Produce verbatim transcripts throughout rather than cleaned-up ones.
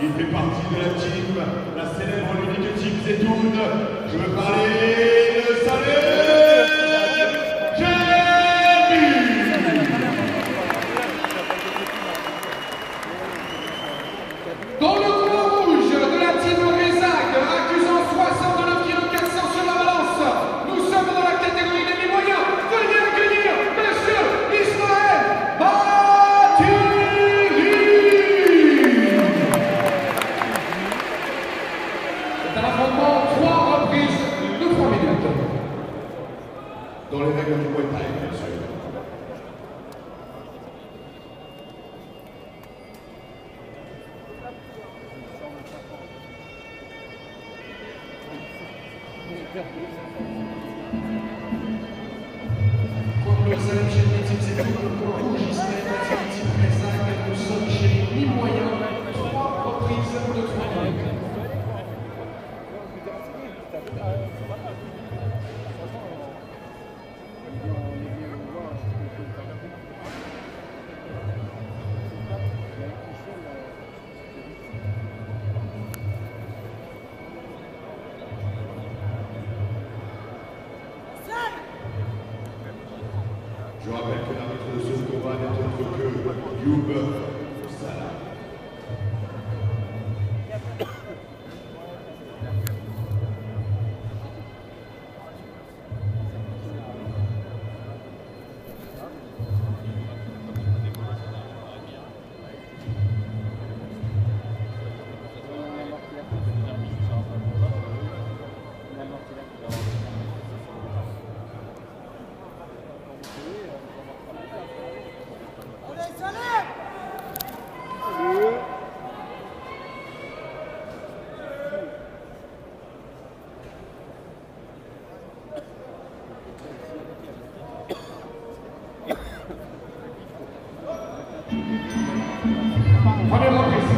Il fait partie de la team, la célèbre l'unique team Zetoun. Je veux parler de Saleh Jeremy. Dans le coin rouge de la team Rézac, accusant soixante-neuf kilos quatre cents sur la balance, nous sommes dans la catégorie des mi-moyens. Veuillez accueillir Monsieur Ismaël Bathily. C'est un affrontement trois reprises de trois minutes. Dans les règles du Muay Thai, bien sûr. Comme le Salem Jeremy Team Zetoun, le coin rouge Ismaël Bathily Team Rézac, nous sommes chez les mi-moyens, trois reprises de trois minutes. Je rappelle que l'arbitre de ce combat n'est autre que Youb Salah. Première reprise.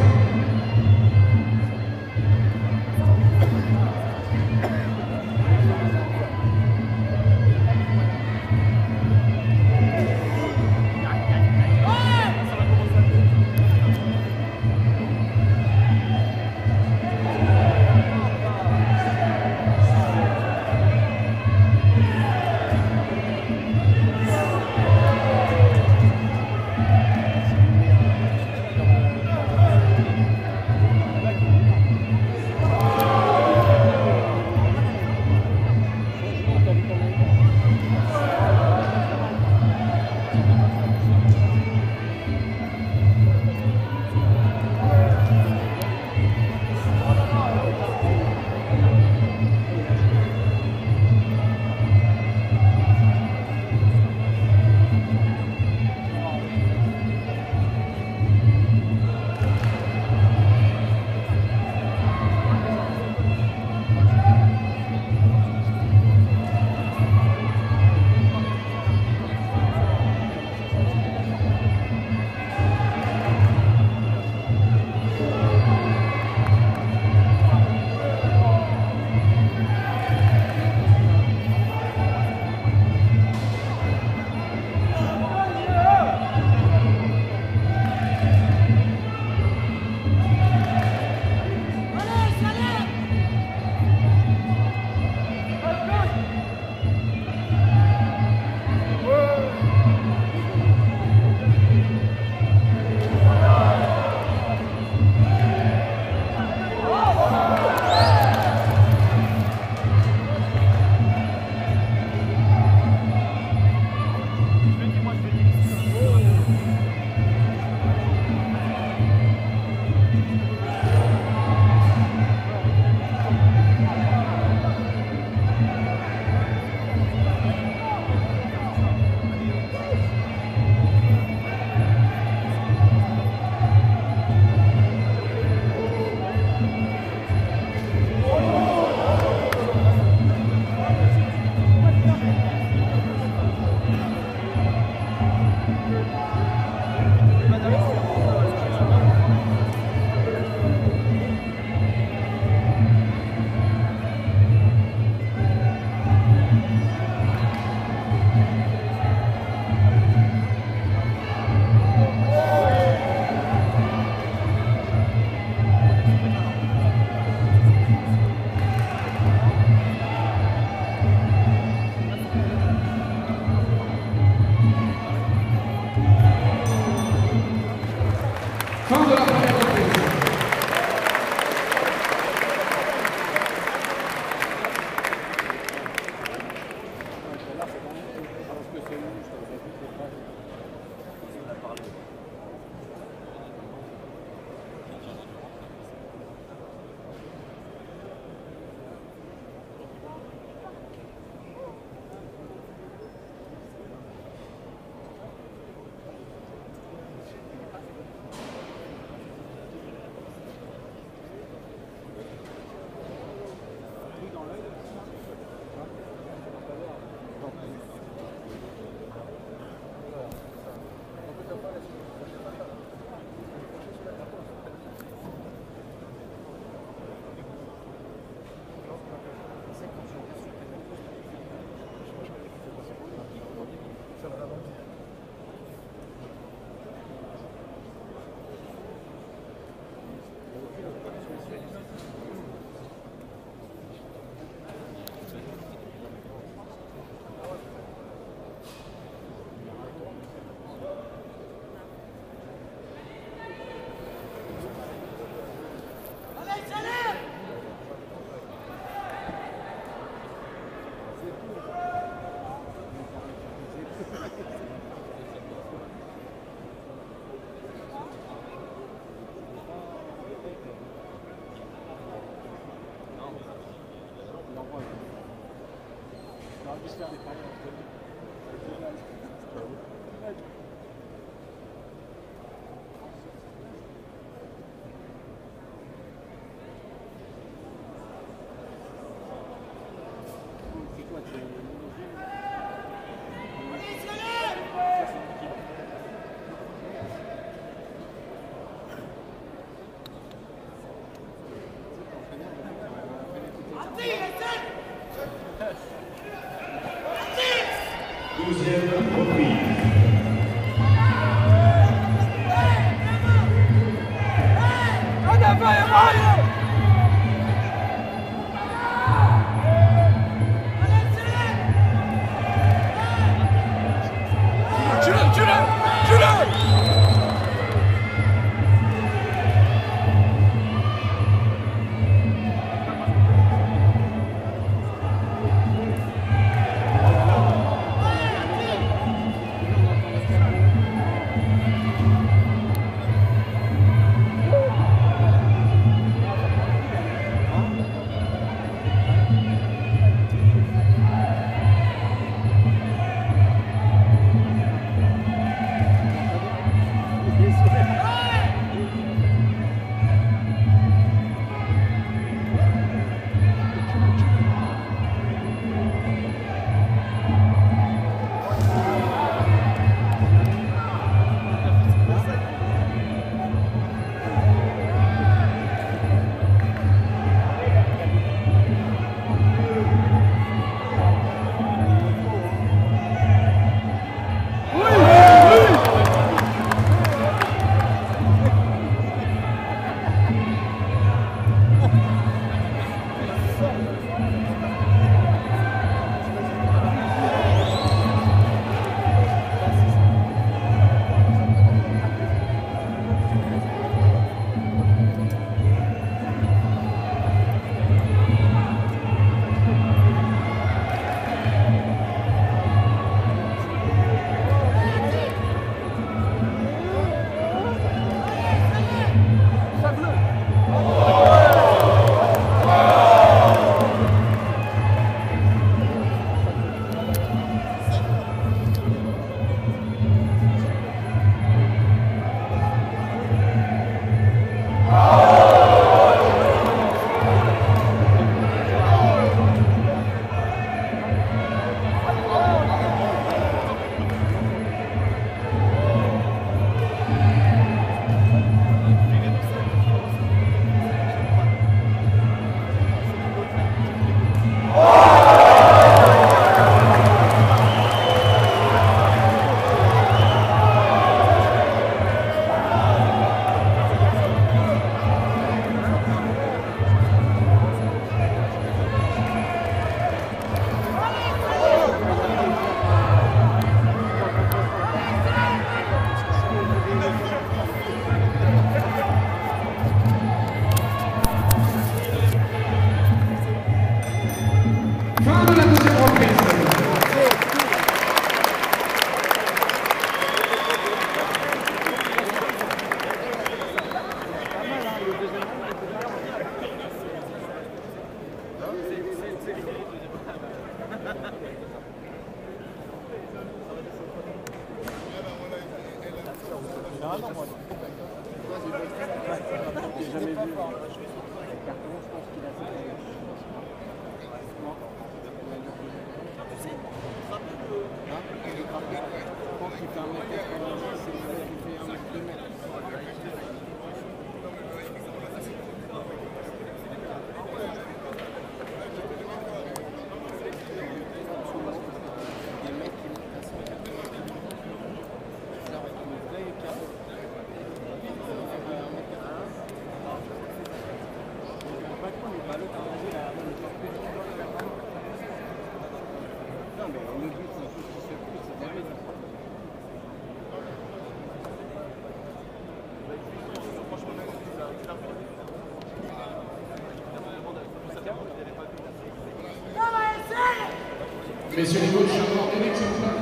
Messieurs les coachs, Eric, s'il vous plaît.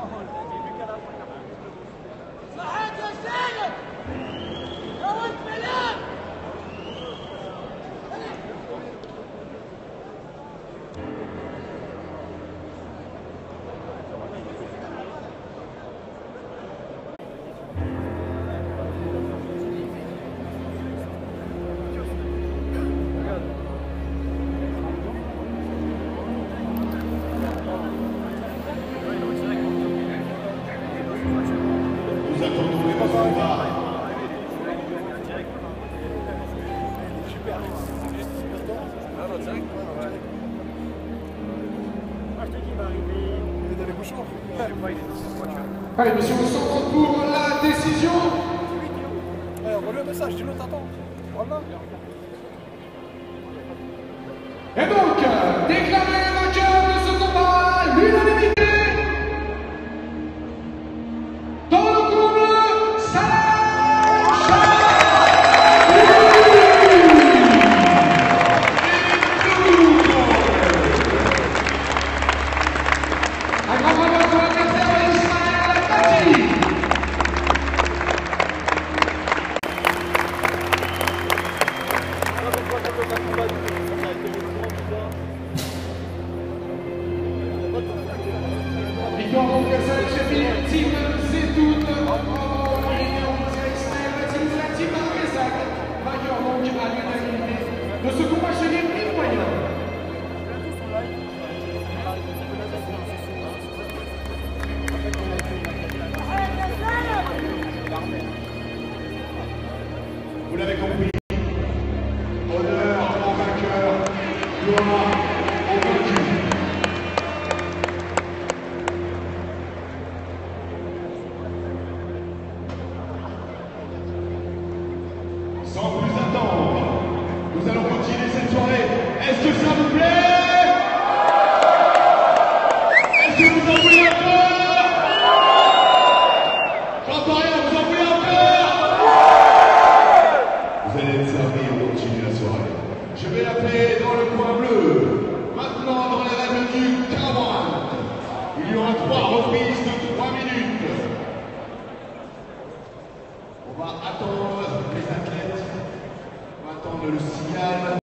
Nous attendons les résultats. Allez, messieurs, on se retrouve pour la décision. Relis un message, dis-le, t'attends. Voilà. Et donc, déclaré vainqueur de ce combat, l'unanimité dans le couple Salah un grand bravo pour l'adversaire Ismaël Bati. Victoire donc Hassan Chafir, team Zetoun, bravo Ismaël Bati, la team Rezac, vainqueur donc à l'unanimité de ce combat chez les mille-moyens. Vous l'avez compris. Honneur au vainqueur, gloire au vaincu. Sans plus attendre, nous allons continuer cette soirée. Est-ce que ça vous plaît? Est-ce que vous en voulez encore? J'entends rien, vous en voulez encore? Vous allez être servis, on continue la soirée. Je vais l'appeler dans le coin bleu. Maintenant, dans l'arène du Cameroun. Il y aura trois reprises de trois minutes. On va attendre les athlètes. On va attendre le signal.